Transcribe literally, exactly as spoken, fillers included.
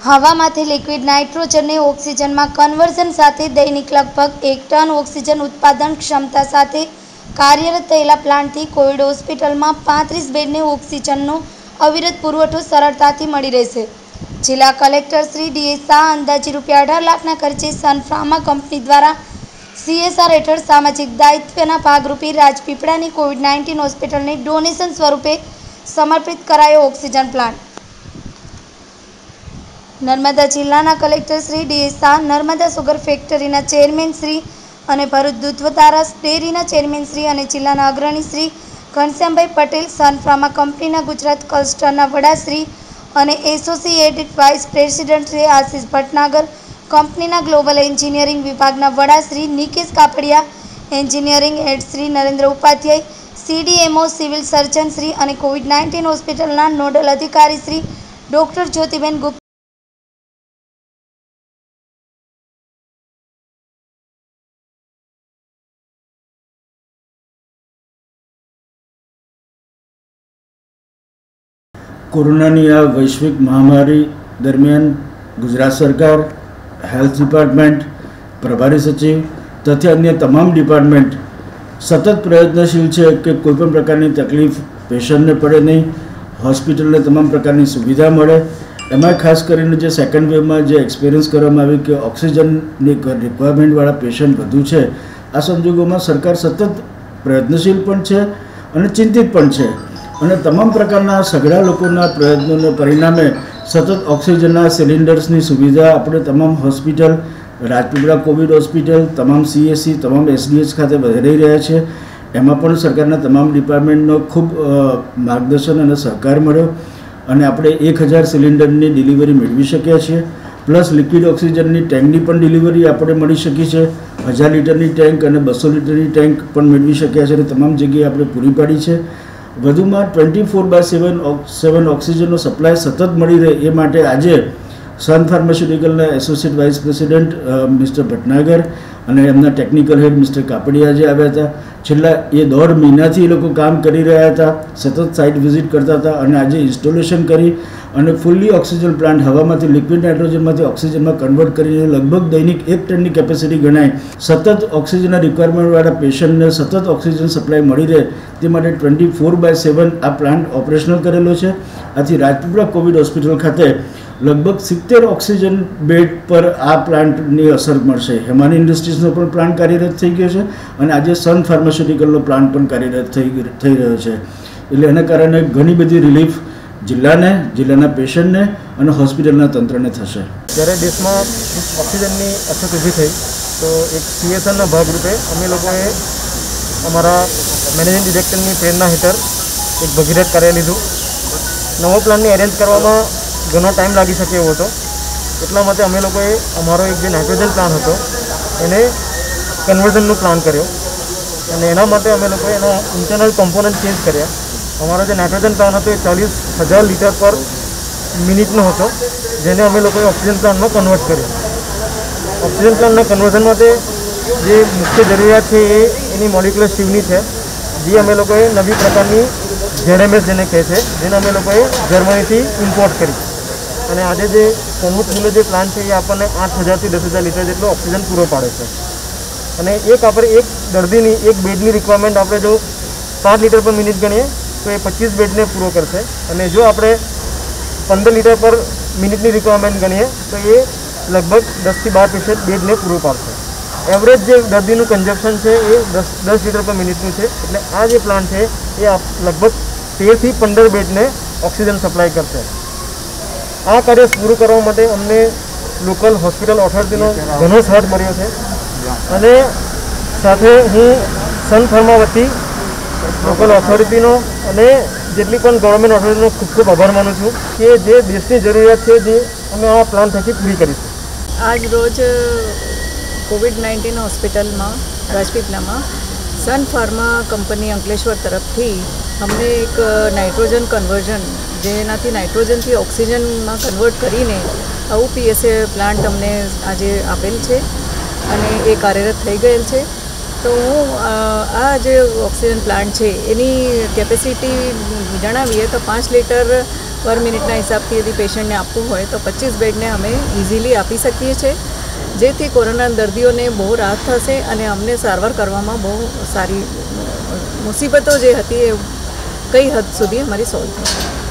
હવામાંથી liquid નાઇટ્રોજનને ઓક્સિજનમાં conversion સાથે દૈનિક લગભગ એક ટન ઓક્સિજન ઉત્પાદન ક્ષમતા સાથે કાર્યરત થયેલા પ્લાન્ટથી કોવિડ હોસ્પિટલમાં પાંત્રીસ બેડને ઓક્સિજનનો અવિરત પુરવઠો સરળતાથી મળી રહેશે. જિલ્લા collector Shri D S Shah અંદાજે રૂપિયા અઢાર લાખના ખર્ચે સન ફાર્મા કંપની દ્વારા સી એસ આર હેઠળ સામાજિક દાયિત્વના ભાગરૂપે રાજપીપળાની કોવિડ નાઇન્ટીન હોસ્પિટલને ડોનેશન સ્વરૂપે સમર્પિત કરાયો ઓક્સિજન પ્લાન્ટ. નર્મદા જિલ્લાના collector Shri D S Shah, Narmada sugar ફેક્ટરીના ચેરમેન શ્રી અને ભરૂચ દૂધધારા ડેરીના ચેરમેન શ્રી અને જિલ્લાના અગ્રણી શ્રી ઘનશ્યામભાઈ પટેલ, સન ફાર્મા કંપનીના ગુજરાત ક્લસ્ટરના વડાશ્રી અને associate vice president Shri Ashish Bhatnagar, કંપનીના ગ્લોબલ એન્જિનિયરિંગ વિભાગના વડા Shri Nikesh Kapadia, engineering head Shri Narendra Upadhyay, C D M O civil surgeon Shri અને કોવિડ નાઇન્ટીન હોસ્પિટલના નોડલ અધિકારી શ્રી ડોક્ટર જ્યોતિબેન ગુપ્તા કોરોનાની આ વૈશ્વિક મહામારી દરમિયાન ગુજરાત સરકાર, હેલ્થ ડિપાર્ટમેન્ટ, પ્રભારી સચિવ તથા અન્ય તમામ ડિપાર્ટમેન્ટ સતત પ્રયત્નશીલ છે કે કોઈપણ પ્રકારની તકલીફ પેશન્ટને પડે નહીં, હોસ્પિટલને તમામ પ્રકારની સુવિધા મળે. એમાં ખાસ કરીને જે સેકન્ડ વેવમાં જે એક્સપિરિયન્સ કરવામાં આવ્યું કે ઓક્સિજનની રિક્વાયરમેન્ટવાળા પેશન્ટ વધુ છે, આ સંજોગોમાં સરકાર સતત પ્રયત્નશીલ પણ છે અને ચિંતિત પણ છે અને તમામ પ્રકારના સઘળા લોકોના પ્રયત્નોને પરિણામે સતત ઓક્સિજનના સિલિન્ડર્સની સુવિધા આપણે તમામ હોસ્પિટલ, રાજપીપળા કોવિડ હોસ્પિટલ, તમામ સી એસ સી, તમામ એસ ડી એચ ખાતે વધારી રહ્યા છે. એમાં પણ સરકારના તમામ ડિપાર્ટમેન્ટનો ખૂબ માર્ગદર્શન અને સહકાર મળ્યો અને આપણે એક હજાર સિલિન્ડરની ડિલિવરી મેળવી શક્યા છીએ. પ્લસ લિક્વિડ ઓક્સિજનની ટેન્કની પણ ડિલિવરી આપણે મળી શકી છે. હજાર લીટરની ટેન્ક અને બસો લીટરની ટેન્ક પણ મેળવી શક્યા છે અને તમામ જગ્યાએ આપણે પૂરી પાડી છે. વધુમાં twenty four by seven seven ઓક્સિજનનો સપ્લાય સતત મળી રહે એ માટે આજે સન ફાર્માસ્યુટિકલના associate vice president mister Bhatnagar અને એમના ટેકનિકલ હેડ મિસ્ટર કાપડિયા જે આવ્યા હતા. છેલ્લા એ દોઢ મહિનાથી એ લોકો કામ કરી રહ્યા હતા, સતત સાઇટ વિઝિટ કરતા હતા અને આજે ઇન્સ્ટોલેશન કરી અને ફૂલ્લી ઓક્સિજન પ્લાન્ટ હવામાંથી લિક્વિડ નાઇટ્રોજનમાંથી ઓક્સિજનમાં કન્વર્ટ કરીને લગભગ દૈનિક એક ટનની કેપેસિટી ગણાય સતત ઓક્સિજનના રિક્વાયરમેન્ટવાળા પેશન્ટને સતત ઓક્સિજન સપ્લાય મળી રહે તે માટે ટ્વેન્ટી ફોર બાય સેવન આ પ્લાન્ટ ઓપરેશનલ કરેલો છે. આથી રાજપીપળા કોવિડ હોસ્પિટલ ખાતે લગભગ સિત્તેર ઓક્સિજન બેડ પર આ પ્લાન્ટની અસર મળશે. હેમાની ઇન્ડસ્ટ્રીઝનો પણ પ્લાન્ટ કાર્યરત થઈ ગયો છે અને આજે સન ફાર્માસ્યુટિકલનો પ્લાન્ટ પણ કાર્યરત થઈ થઈ રહ્યો છે. એટલે એના કારણે ઘણી બધી રિલીફ જિલ્લાને, જિલ્લાના પેશન્ટને અને હોસ્પિટલના તંત્રને થશે. જ્યારે દેશમાં ઓક્સિજનની અછત ઊભી થઈ તો એક સી એસ આરના ભાગરૂપે અમે લોકોએ અમારા મેનેજિંગ ડિરેક્ટરની પ્રેરણા હેઠળ એક ભગીરથ કાર્ય લીધું. નવો પ્લાનને એરેન્જ કરવામાં ઘણો ટાઈમ લાગી શકે એવો હતો. એટલા માટે અમે લોકોએ અમારો એક જે નાઇટ્રોજન પ્લાન હતો એને કન્વર્ઝનનો પ્લાન કર્યો અને એના માટે અમે લોકોએ એના ઇન્ટરનલ કમ્પોનન્ટ ચેન્જ કર્યા. અમારો જે નાઇટ્રોજન પ્લાન હતો એ ચાલીસ હજાર લીટર પર મિનિટનો હતો, જેને અમે લોકોએ ઓક્સિજન પ્લાન્ટમાં કન્વર્ટ કર્યો. ઓક્સિજન પ્લાન્ટના કન્વર્ઝન માટે જે મુખ્ય જરૂરિયાત છે એ એની મોલિક્યુલર શિવની છે, જે અમે લોકોએ નવી પ્રકારની ઝેડ એમ એસ જેને કહે છે, જેને અમે લોકોએ જર્મનીથી ઇમ્પોર્ટ કરી અને આજે જે કોમુતમૂલ્ય જે પ્લાન્ટ છે એ આપણને આઠ હજારથી દસ હજાર લીટર જેટલો ઓક્સિજન પૂરો પાડે છે. અને એક આપણે એક દર્દીની એક બેડની રિક્વાયરમેન્ટ આપણે જો પાંચ લીટર પર મિનિટ ગણીએ તો એ પચીસ બેડને પૂરો કરશે અને જો આપણે પંદર લીટર પર મિનિટની રિક્વાયરમેન્ટ ગણીએ તો એ લગભગ દસથી બાર પેશન્ટ બેડને પૂરો પાડશે. એવરેજ જે દર્દીનું કન્ઝપ્શન છે એ દસ દસ લીટર પર મિનિટનું છે. એટલે આ જે પ્લાન્ટ છે એ લગભગ તેરથી પંદર બેડને ઓક્સિજન સપ્લાય કરશે. આ કાર્ય પૂરું કરવા માટે અમને લોકલ હોસ્પિટલ ઓથોરિટીનો ઘણો સાથ મળ્યો છે અને સાથે હું સન ફાર્મા વતી લોકલ ઓથોરિટીનો અને જેટલી પણ ગવર્મેન્ટ ઓથોરિટીનો ખૂબ ખૂબ આભાર માનું છું કે જે દેશની જરૂરિયાત છે જે અમે આ પ્લાન થકી પૂરી કરીશું. આજ રોજ કોવિડ નાઇન્ટીન હોસ્પિટલમાં રાજપીપળામાં સન ફાર્મા કંપની અંકલેશ્વર તરફથી અમને એક નાઇટ્રોજન કન્વર્ઝન, જેનાથી નાઇટ્રોજનથી ઓક્સિજનમાં કન્વર્ટ કરીને આવું પી એસ એ પ્લાન્ટ અમને આજે આપેલ છે અને એ કાર્યરત થઈ ગયેલ છે. તો હું આ જે ઓક્સિજન પ્લાન્ટ છે એની કેપેસિટી જણાવીએ તો પાંચ લીટર પર મિનિટના હિસાબથી यदि પેશન્ટને આપવું હોય તો પચીસ બેડને અમે ઇઝીલી આપી શકીએ છીએ, જેથી કોરોના દર્દીઓને બહુ રાહત થશે અને અમને સારવાર કરવામાં બહુ સારી મુસીબતો જે હતી એ કઈ હદ સુધી અમારી સોલ્વ થશે.